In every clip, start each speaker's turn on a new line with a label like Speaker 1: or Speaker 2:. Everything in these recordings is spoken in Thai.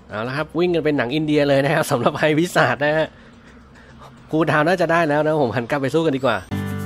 Speaker 1: เอาละครับวิ่งกันเป็นหนังอินเดียเลยนะครับสำหรับไฮวิสาดนะฮะคูดาวน่าจะได้แล้วนะผมหันกลับไปสู้กันดีกว่า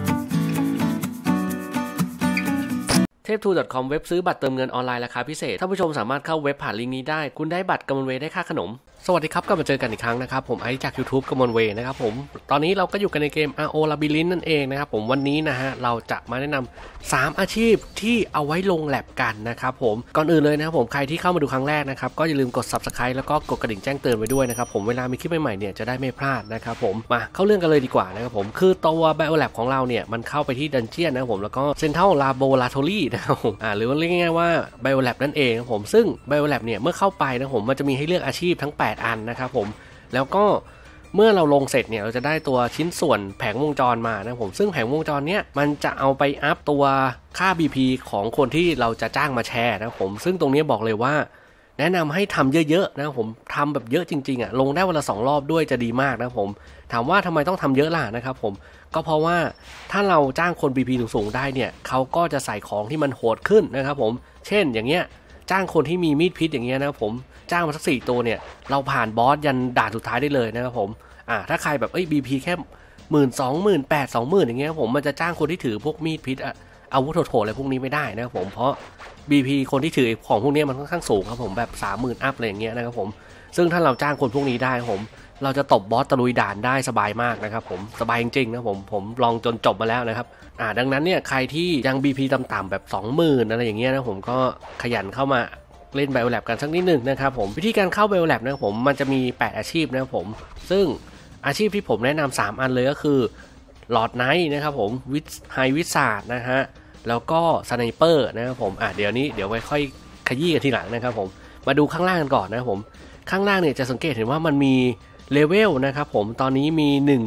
Speaker 1: เทพทู .com เว็บซื้อบัตรเติมเงินออนไลน์ราคาพิเศษท่านผู้ชมสามารถเข้าเว็บผ่านลิงก์นี้ได้คุณได้บัตรกมลเวได้ค่าขนมสวัสดีครับกลับมาเจอกันอีกครั้งนะครับผมไอซ์จาก YouTube กมลเวนะครับผมตอนนี้เราก็อยู่กันในเกม RO Labyrinth นั่นเองนะครับผมวันนี้นะฮะเราจะมาแนะนำ3อาชีพที่เอาไว้ลงแลบกันนะครับผมก่อนอื่นเลยนะครับผมใครที่เข้ามาดูครั้งแรกนะครับก็อย่าลืมกด Subscribe แล้วก็กดกระดิ่งแจ้งเตือนไว้ด้วยนะครับผมเวลามีคลิปใหม่ๆเนี่ยจะได้ไม่พลาดนะครับผมมาเข้าเรื่องกันเลยดีกว่านะครับผมคือตัว Bio Lab ของเราเนี่ยมันเข้าไปที่ดันเจียนนะครับผมแล้วก็ Central Laboratory นะครับผมหรือว่าเรียกง่ายๆว่า Bio Lab นั่นเองครับผมซึ่ง Bio Lab เนี่ยเมื่อเข้าไปนะผมมันจะมีให้เลือกอาชีพทั้ง8อันนะครับผมแล้วก็เมื่อเราลงเสร็จเนี่ยเราจะได้ตัวชิ้นส่วนแผงวงจรมานะผมซึ่งแผงวงจรเนี้ยมันจะเอาไปอัพตัวค่า BP ของคนที่เราจะจ้างมาแชร์นะผมซึ่งตรงนี้บอกเลยว่าแนะนำให้ทำเยอะๆนะผมทำแบบเยอะจริงๆลงได้วันละ2รอบด้วยจะดีมากนะผมถามว่าทำไมต้องทำเยอะล่ะนะครับผมก็เพราะว่าถ้าเราจ้างคน BP สูงๆได้เนี่ยเขาก็จะใส่ของที่มันโหดขึ้นนะครับผมเช่นอย่างเงี้ยจ้างคนที่มีมีดพิษอย่างเงี้ยนะผมจ้างมาสัก4ตัวเนี่ยเราผ่านบอสยันด่านสุดท้ายได้เลยนะครับผมถ้าใครแบบBP แค่12,000 18,000 20,000อย่างเงี้ยผมมันจะจ้างคนที่ถือพวกมีดพิษอาวุธโหดๆอะไรพวกนี้ไม่ได้นะครับผมเพราะ BP คนที่ถือของพวกนี้มันค่อนข้างสูงครับผมแบบ 30,000 อัพอะไรอย่างเงี้ยนะครับผมซึ่งถ้าเราจ้างคนพวกนี้ได้ผมเราจะตบบอสตะลุยด่านได้สบายมากนะครับผมสบายจริงๆนะผมลองจนจบมาแล้วนะครับดังนั้นเนี่ยใครที่ยัง BP ต่ำๆแบบ 20,000 อะไรอย่างเงี้ยนะผมก็ขยันเข้ามาเล่น Bio Lab กันสักนิดนึงนะครับผมวิธีการเข้า Bio Lab นะครับผมมันจะมี8อาชีพนะครับผมซึ่งอาชีพที่ผมแนะนำ3อันเลยก็คือหลอดไนท์นะครับผมไฮวิสาดนะฮะแล้วก็สไนเปอร์นะครับผมเดี๋ยวไว้ค่อยขยี้กันทีหลังนะครับผมมาดูข้างล่างกันก่อนนะครับผมข้างล่างเนี่ยจะสังเกตเห็นว่ามันมีเลเวลนะครับผมตอนนี้มี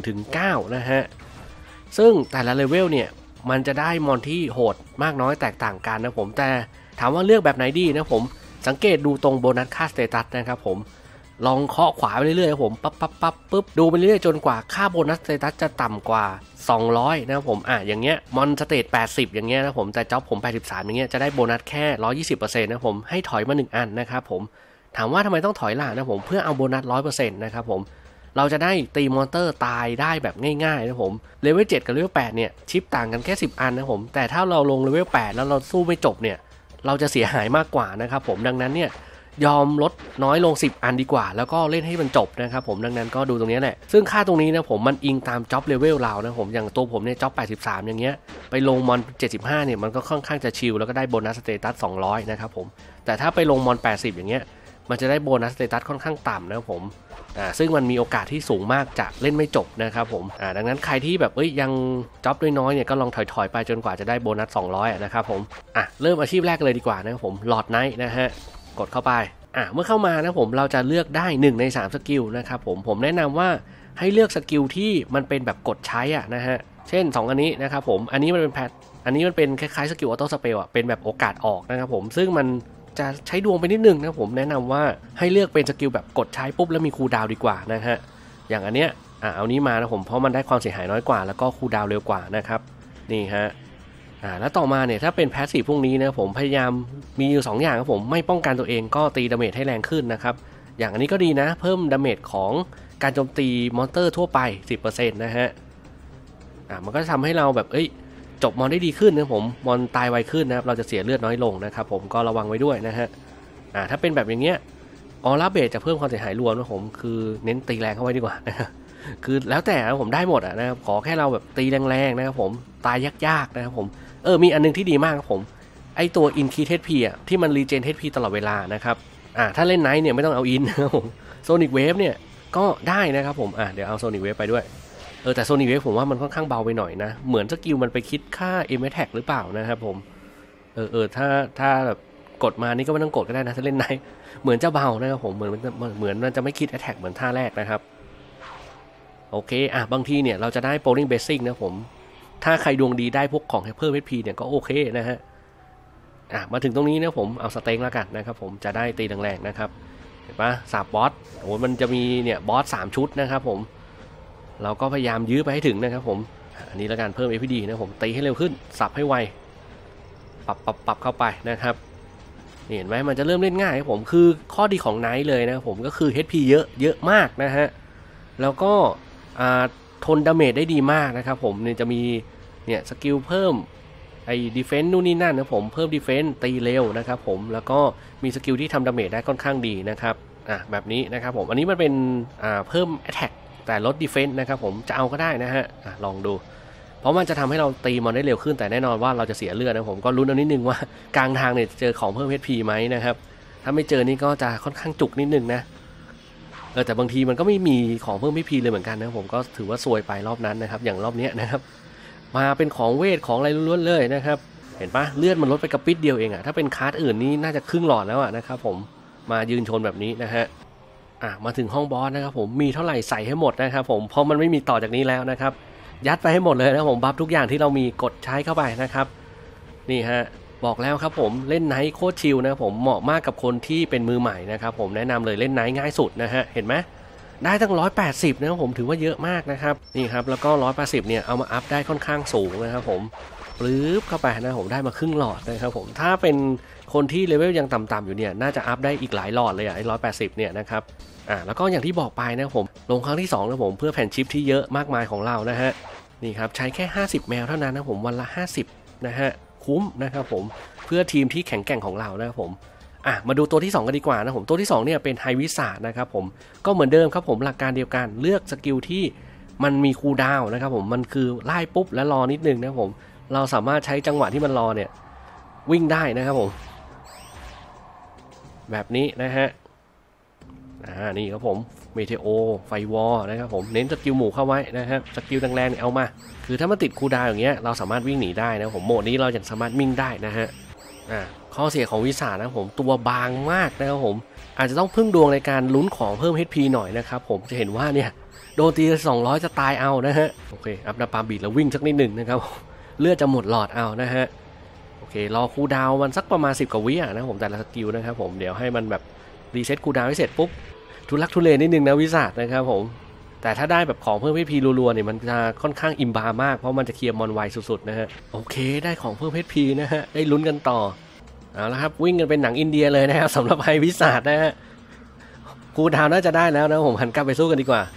Speaker 1: 1-9 นะฮะซึ่งแต่ละเลเวลเนี่ยมันจะได้มอนที่โหดมากน้อยแตกต่างกันนะผมแต่ถามว่าเลือกแบบไหนดีนะผมสังเกตดูตรงโบนัสค่าสเตตัสนะครับผมลองเคาะขวาไปเรื่อยๆครับผมปั๊บดูไปเรื่อยๆจนกว่าค่าโบนัสสเตตัสจะต่ำกว่า200นะครับผมอย่างเงี้ยมอนสเตต80อย่างเงี้ยนะผมแต่จ็อบผม83อย่างเงี้ยจะได้โบนัสแค่ 120% นะผมให้ถอยมา1อันนะครับผมถามว่าทำไมต้องถอยล่ะนะผมเพื่อเอาโบนัส 100% นะครับผมเราจะได้ตีมอนเตอร์ตายได้แบบง่ายๆนะผมเลเวล7กับเลเวล8เนี่ยชิปต่างกันแค่10อันนะผมแต่ถ้าเราลงเลเวล8แล้วเราสู้ไม่จบเนี่ยเราจะเสียหายมากกว่านะครับผมดังนั้นเนี่ยยอมลดน้อยลง10อันดีกว่าแล้วก็เล่นให้มันจบนะครับผมดังนั้นก็ดูตรงนี้แหละซึ่งค่าตรงนี้นะผมมันอิงตามจ็อบเลเวลเรานะผมอย่างตัวผมเนี่ยจ็อบ83อย่างเงี้ยไปลงมอน75เนี่ยมันก็ค่อนข้างจะชิลแล้วก็ได้โบนัสสเตตัส200นะครับผมแต่ถ้าไปลงมอน80อย่างเงี้ยมันจะได้โบนัสสเตตัสค่อนข้างต่ำนะครับผมซึ่งมันมีโอกาสที่สูงมากจะเล่นไม่จบนะครับผมดังนั้นใครที่แบบยังจ็อบน้อยๆเนี่ยก็ลองถอยๆไปจนกว่าจะได้โบนัส200นะครับผมเริ่มอาชีพแรกเลยดีกว่านะครับผมหลอดไนท์นะฮะกดเข้าไปเมื่อเข้ามานะผมเราจะเลือกได้1ใน3สกิลนะครับผมแนะนำว่าให้เลือกสกิลที่มันเป็นแบบกดใช้นะฮะเช่น2อันนี้นะครับผมอันนี้มันเป็นอันนี้มันเป็นคล้ายๆสกิลออโต้สเปลเป็นแบบโอกาสออกนะครับผมซึ่งมันจะใช้ดวงไปนิดนึงนะผมแนะนำว่าให้เลือกเป็นสกิลแบบกดใช้ปุ๊บแล้วมีคูลดาวน์ดีกว่านะฮะอย่างอันเนี้ยเอานี้มานะผมเพราะมันได้ความเสียหายน้อยกว่าแล้วก็คูลดาวน์เร็วกว่านะครับนี่ฮะแล้วต่อมาเนี่ยถ้าเป็นแพสซีฟพวกนี้นะผมพยายามมีอยู่2อย่างครับผมไม่ป้องกันตัวเองก็ตีดาเมจให้แรงขึ้นนะครับอย่างอันนี้ก็ดีนะเพิ่มดาเมจของการโจมตีมอนสเตอร์ทั่วไป 10% นะฮะมันก็จะทำให้เราแบบจบมอนได้ดีขึ้นนะผมมอนตายไวขึ้นนะครับเราจะเสียเลือดน้อยลงนะครับผมก็ระวังไว้ด้วยนะฮะถ้าเป็นแบบอย่างเงี้ยออร่าเบสจะเพิ่มความเสียหายรวมนะผมคือเน้นตีแรงเข้าไว้ดีกว่านะคือแล้วแต่ผมได้หมดนะครับขอแค่เราแบบตีแรงๆนะครับผมตายยากๆนะครับผมมีอันนึงที่ดีมากครับผมไอตัว Increase HP ที่มัน Regen HP ตลอดเวลานะครับถ้าเล่นไนท์เนี่ยไม่ต้องเอาอินนะครับผม Sonic Wave เนี่ยก็ได้นะครับผมเดี๋ยวเอา Sonic Wave ไปด้วยแต่ Sonic Wave ผมว่ามันค่อนข้างเบาไปหน่อยนะเหมือนสกิลมันไปคิดค่า M Attack หรือเปล่านะครับผมถ้าแบบกดมานี่ก็ไม่ต้องกดก็ได้นะถ้าเล่นไนท์เหมือนจะเบานะครับผมเหมือนมันจะไม่คิด Attack เหมือนท่าแรกนะครับโอเคบางทีเนี่ยเราจะได้ Polling Basic นะผมถ้าใครดวงดีได้พวกของเพิ่ม HP เนี่ยก็โอเคนะฮะมาถึงตรงนี้นะผมเอาสเต็งแล้วกันนะครับผมจะได้ตีแรงๆนะครับเห็นปะสับบอสมันจะมีเนี่ยบอส3ชุดนะครับผมเราก็พยายามยื้อไปให้ถึงนะครับผมอันนี้แล้วกันเพิ่ม FPD นะผมตีให้เร็วขึ้นสับให้ไวปรับเข้าไปนะครับเห็นไหมมันจะเริ่มเล่นง่ายครับผมคือข้อดีของไนท์เลยนะผมก็คือ HP เยอะมากนะฮะแล้วก็ทนดาเมจได้ดีมากนะครับผมเนี่ยจะมีเนี่ยสกิลเพิ่มไอ้ดีเฟนซ์นู่นนี่นั่นนะผมเพิ่มดีเฟนซ์ตีเร็วนะครับผมแล้วก็มีสกิลที่ทำดาเมจได้ค่อนข้างดีนะครับแบบนี้นะครับผมอันนี้มันเป็นเพิ่ม Attack แต่ลดดีเฟนซ์นะครับผมจะเอาก็ได้นะฮะลองดูเพราะมันจะทำให้เราตีมอนได้เร็วขึ้นแต่แน่นอนว่าเราจะเสียเลือดนะผมก็ลุ้นเอานิดนึงว่ากลางทางเนี่ยเจอของเพิ่ม HP ไหมนะครับถ้าไม่เจอนี่ก็จะค่อนข้างจุกนิดนึงนะแต่บางทีมันก็ไม่มีของเพิ่ม HP เลยเหมือนกันนะผมก็ถือว่าซวยไปรอบนั้นนะครับอย่างรอบนี้นะครับมาเป็นของเวทของอะไรล้วนๆเลยนะครับเห็นปะเลือดมันลดไปกระปิดเดียวเองถ้าเป็นคาร์ดอื่นนี่น่าจะครึ่งหลอดแล้วนะครับผมมายืนชนแบบนี้นะฮะมาถึงห้องบอสนะครับผมมีเท่าไหร่ใส่ให้หมดนะครับผมเพราะมันไม่มีต่อจากนี้แล้วนะครับยัดไปให้หมดเลยนะผมบัฟทุกอย่างที่เรามีกดใช้เข้าไปนะครับนี่ฮะบอกแล้วครับผมเล่นไนท์โคตรชิลนะผมเหมาะมากกับคนที่เป็นมือใหม่นะครับผมแนะนำเลยเล่นไนท์ง่ายสุดนะฮะเห็นไหมได้ตั้ง180นะครับผมถือว่าเยอะมากนะครับนี่ครับแล้วก็180เนี่ยเอามาอัพได้ค่อนข้างสูงนะครับผมปลื้บเข้าไปนะผมได้มาครึ่งหลอดนะครับผมถ้าเป็นคนที่เลเวลยังต่ำๆอยู่เนี่ยน่าจะอัพได้อีกหลายหลอดเลยไอ้180เนี่ยนะครับแล้วก็อย่างที่บอกไปนะผมลงครั้งที่2นะผมเพื่อแผ่นชิปที่เยอะมากมายของเรานะฮะนี่ครับใช้แค่50แมวเท่านั้นนะผมวันละ50นะฮะคุ้มนะครับผมเพื่อทีมที่แข็งแกร่งของเรานะครับผมมาดูตัวที่2กันดีกว่านะผมตัวที่2เนี่ยเป็นไฮวิสาดนะครับผมก็เหมือนเดิมครับผมหลักการเดียวกันเลือกสกิลที่มันมีคูลดาวน์นะครับผมมันคือไล่ปุ๊บแล้วรอนิดนึงนะผมเราสามารถใช้จังหวะที่มันรอเนี่ยวิ่งได้นะครับผมแบบนี้นะฮะนี่ครับผมเมเทโอไฟวอลนะครับผมเน้นสกิลหมู่เข้าไว้นะครับสกิลแรงๆเนี่ยเอามาคือถ้ามันติดคูลดาวน์อย่างเงี้ยเราสามารถวิ่งหนีได้นะผมโหมดนี้เราจะสามารถวิ่งได้นะฮะข้อเสียของวิสานะผมตัวบางมากนะครับผมอาจจะต้องพึ่งดวงในการลุ้นของเพิ่ม HP หน่อยนะครับผมจะเห็นว่าเนี่ยโดนตี200จะตายเอานะฮะโอเคอัพนาปาบีดแล้ววิ่งสักนิดหนึ่งนะครับเลือดจะหมดหลอดเอานะฮะโอเครอคูลดาวน์มันสักประมาณ10 กว่าวินะผมแต่ละสกิลนะครับผมเดี๋ยวให้มันแบบรีเซ็ตคูลดาวน์ให้เสร็จปุ๊บทุลักทุเลนิดนึงนะวิสานะครับผมแต่ถ้าได้แบบของเพิ่ม HP รัวๆเนี่ยมันจะค่อนข้างอิมบามากเพราะมันจะเคลียร์มอนไวสุดๆนะฮะโอเคได้ของเพิ่ม HP นะฮะได้ลุ้นกันต่อเอาละครับวิ่งกันเป็นหนังอินเดียเลยนะครับสำหรับไฮวิสาดนะฮะคูลดาวน์น่าจะได้แล้วนะผมหันกลับไปสู้กันดีกว่า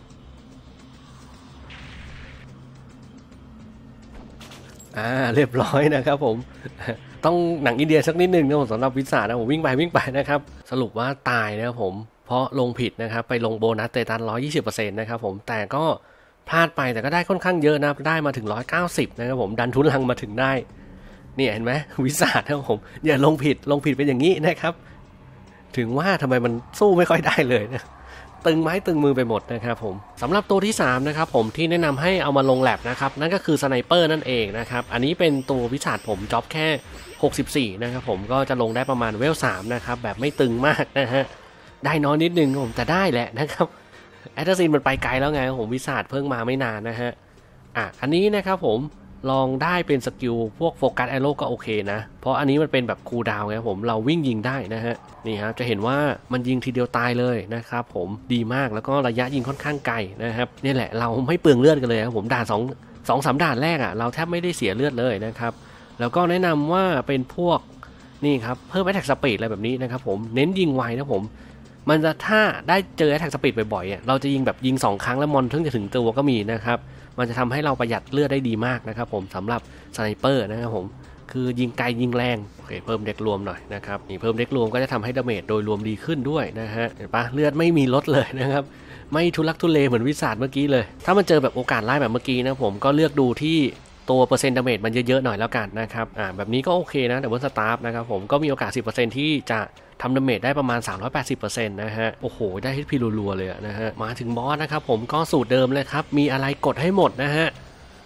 Speaker 1: เรียบร้อยนะครับผมต้องหนังอินเดียสักนิดนึงนะผมสำหรับวิสานะผมวิ่งไปนะครับสรุปว่าตายนะครับผมเพราะลงผิดนะครับไปลงโบนัสเตตัน 120% นะครับผมแต่ก็พลาดไปแต่ก็ได้ค่อนข้างเยอะนะได้มาถึง190นะครับผมดันทุนลังมาถึงได้เนี่ยเห็นไหมวิสาดนะครับผมอย่าลงผิดเป็นอย่างนี้นะครับถึงว่าทำไมมันสู้ไม่ค่อยได้เลยนะตึงไม้ตึงมือไปหมดนะครับผมสำหรับตัวที่3นะครับผมที่แนะนำให้เอามาลงแลบนะครับนั่นก็คือสไนเปอร์นั่นเองนะครับอันนี้เป็นตัววิสาดผมจ็อบแค่64นะครับผมก็จะลงได้ประมาณเวล3นะครับแบบไม่ตึงมากนะฮะได้น้อยนิดนึงผมแต่ได้แหละนะครับแอตซินมันไปไกลแล้วไงผมวิสาดเพิ่งมาไม่นานนะฮะอันนี้นะครับผมลองได้เป็นสกิลพวกโฟกัสแอโร่ก็โอเคนะเพราะอันนี้มันเป็นแบบคูลดาวน์ไงผมเราวิ่งยิงได้นะฮะนี่ครับจะเห็นว่ามันยิงทีเดียวตายเลยนะครับผมดีมากแล้วก็ระยะยิงค่อนข้างไกลนะครับนี่แหละเราไม่เปลืองเลือดกันเลยครับผมด่าน2-3ด่านแรกเราแทบไม่ได้เสียเลือดเลยนะครับแล้วก็แนะนำว่าเป็นพวกนี่ครับเพิ่ม Attack Speed อะไรแบบนี้นะครับผมเน้นยิงไวนะผมมันจะถ้าได้เจอ Attack Speed บ่อยๆเราจะยิงแบบยิง2 ครั้งแล้วมอนถึงจะถึงตัวก็มีนะครับมันจะทำให้เราประหยัดเลือดได้ดีมากนะครับผมสำหรับสไนเปอร์นะครับผมคือยิงไกลยิงแรงโอเคเพิ่มเด็กรวมหน่อยนะครับนี่เพิ่มเด็กรวมก็จะทำให้ดาเมจโดยรวมดีขึ้นด้วยนะฮะเห็นปะเลือดไม่มีลดเลยนะครับไม่ทุลักทุเลเหมือนวิสาดเมื่อกี้เลยถ้ามันเจอแบบโอกาสไล่แบบเมื่อกี้นะผมก็เลือกดูที่ตัวเปอร์เซ็นต์ดาเมจมันเยอะๆหน่อยแล้วกันนะครับแบบนี้ก็โอเคนะแต่บนสตาร์ฟนะครับผมก็มีโอกาส 10% ที่จะทำดาเมจได้ประมาณ 380% นะฮะโอ้โหได้ HP รัวๆเลยนะฮะมาถึงบอสนะครับผมก็สูตรเดิมเลยครับมีอะไรกดให้หมดนะฮะ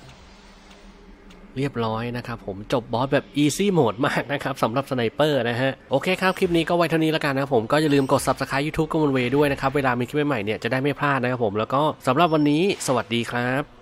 Speaker 1: เรียบร้อยนะครับผมจบบอสแบบ easy mode มากนะครับสำหรับสไนเปอร์นะฮะโอเคครับคลิปนี้ก็ไว้เท่านี้แล้วกันนะผมก็อย่าลืมกด Subscribe YouTube กมลเวย์ด้วยนะครับเวลามีคลิปใหม่เนี่ยจะได้ไม่พลาดนะครับผมแล้วก็สำหรับวันนี้สวัสดีครับ